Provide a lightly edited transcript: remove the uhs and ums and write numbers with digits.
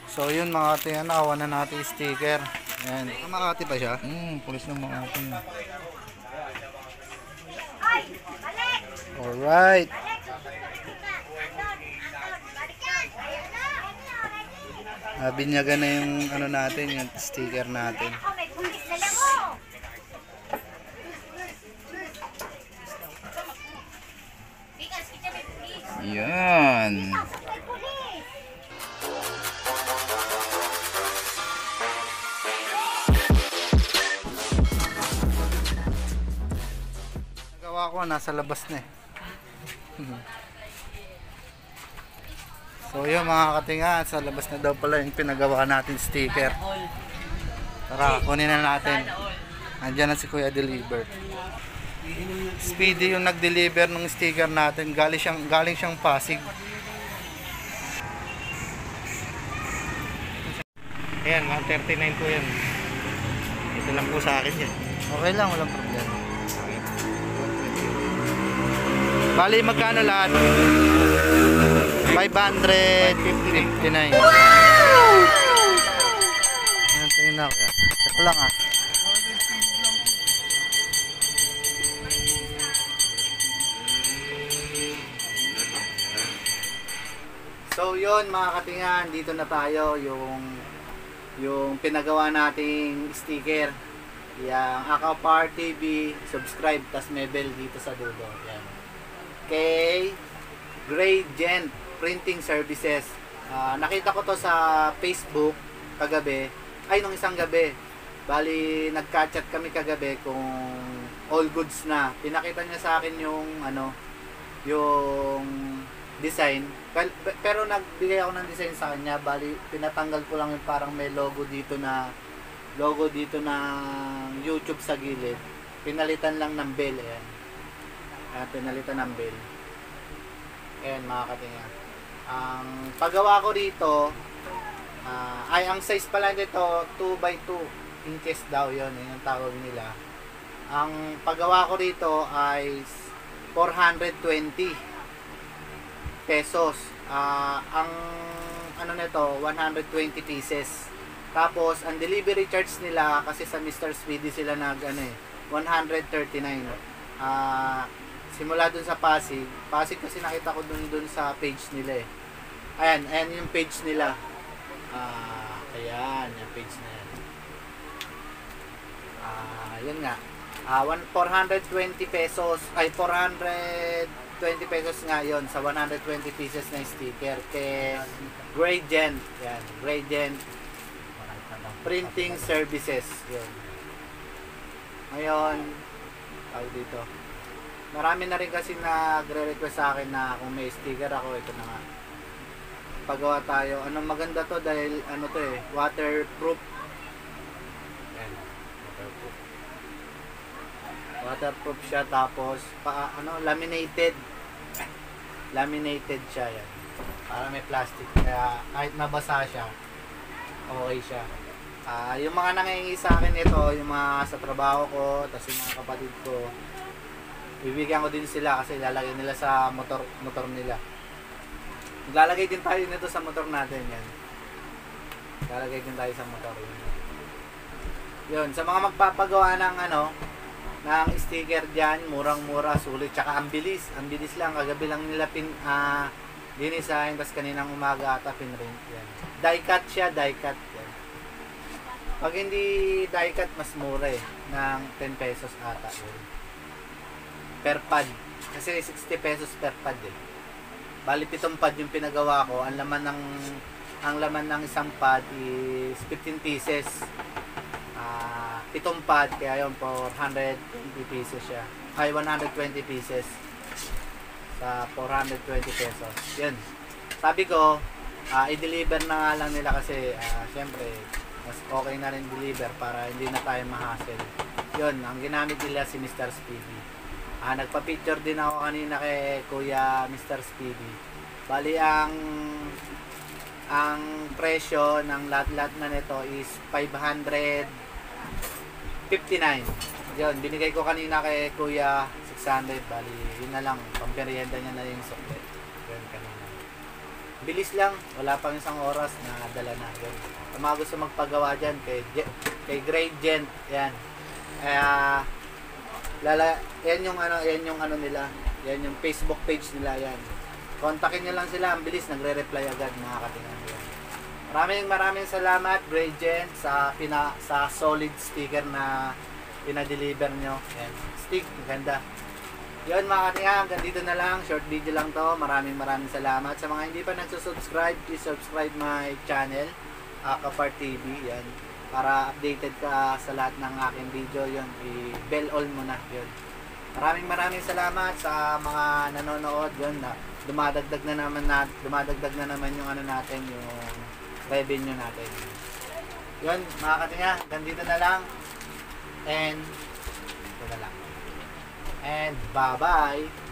So yun mga ate, nakuha na natin yung sticker. Ayan. Makati pa siya? Pulis ng mga ate. Alright. Binyagan na yung ano natin, yung sticker natin. Yan. Nagawa ko, nasa labas na eh. So yun mga katinga, sa labas na daw pala yung pinagawa natin sticker. Tara, kunin na natin. Andiyan na si Kuya Deliver. Speedy yung nag-deliver ng sticker natin. Galing siyang Pasig. Ayan, 139 po yan. Ito lang po sa akin yan. Okay lang, walang problema. Bali, magkano lahat? 559. Wow! Ayan, tingin na ako. Check lang ah. So yun mga katingan, dito na tayo yung pinagawa nating sticker. Yang Akapar TV, subscribe, tas may bell dito sa dulo. Yan. Kay Gradient Printing Services. Nakita ko to sa Facebook kagabi, ay nung isang gabi. Bali nagka-chat kami kagabi kung all goods na. Pinakita niya sa akin yung yung design, pero nagbigay ako ng design sa kanya. Bali pinatanggal ko lang yung parang may logo dito ng YouTube sa gilid. Pinalitan lang ng bell. Ayan. Pinalitan ng bell. Ayan mga katinga. Ang paggawa ko dito ay ang size pala nito 2x2 inches daw, yun yung tawag nila. Ang paggawa ko dito ay 420 pesos. Ang ano nito 120 pieces. Tapos ang delivery charge nila, kasi sa Mr. Speedy sila nag 139. Simula dun sa Pasig kasi nakita ko dun sa page nila eh. Ayan yung page nila. Ayan yung page na yan. Yun nga. 420 pesos ay 420 pesos nga yon sa 120 pieces na sticker kay Gradient. Yan, Gradient Printing Services. Yun. Ngayon, tawag dito. Marami na rin kasi nagre-request sa akin na kung may sticker ako, ito na nga. Pagawa tayo. Anong maganda to dahil ano to eh, waterproof. Yan, waterproof. Waterproof siya, tapos laminated. Laminated siya yan. Para may plastic. Kaya kahit mabasa siya, okay siya. Yung mga nangingi sa akin ito, yung mga sa trabaho ko, tapos yung mga kapatid ko, bibigyan ko din sila kasi ilalagay nila sa motor nila. Maglalagay din tayo nito sa motor natin yan. Lalagay din tayo sa motor yun. Sa mga magpapagawa ng ng sticker diyan, murang-mura, sulit, tsaka ang bilis lang. Kagabi lang nila dinisign, tapos kaninang umaga ata pinrint yan. Die cut siya, die cut yan. Pag hindi die cut, mas mura eh, ng 10 pesos ata yun. Per pad. Kasi 60 pesos per pad eh. Bali 7 pad yung pinagawa ko. Ang laman ng isang pad is 15 pieces. 7 pad, kaya yun 420 pieces siya. Ay 120 pieces sa 420 pesos. Yun. Sabi ko, i-deliver na nga lang nila kasi syempre mas okay na rin deliver para hindi na tayo ma-hassle. Yun, ang ginamit nila si Mr. Speedy. Nagpa-picture din ako kanina kay Kuya Mr. Speedy. Bali ang presyo ng lahat-lahat na nito is 559. Yun, binigay ko kanina kay Kuya 600. Bali, yun na lang, pamperienda niya na yung suklet. Yun kanina. bilis lang, wala pang isang oras na dala na yun. Ang mga gusto magpagawa dyan kay Great Gent, yan. Kaya yan yung ano nila, yan yung Facebook page nila yan. Kontakin nyo lang sila, ang bilis, nagre-reply agad mga katingan yan. Maraming salamat Great Gent sa solid sticker na pinadeliver nyo. Yan. Stick, ganda. Yun mga katingan, hanggang dito na lang, short video lang to. Maraming salamat. Sa mga hindi pa nagsusubscribe, please subscribe my channel, Kapar TV, yan. Para updated ka sa lahat ng aking video, yun, i-bell all mo na, yun. Maraming salamat sa mga nanonood, yun, na dumadagdag na naman yung ano natin, yung revenue natin. Yun, mga katinga, ganito na lang. And ito na lang. And bye-bye.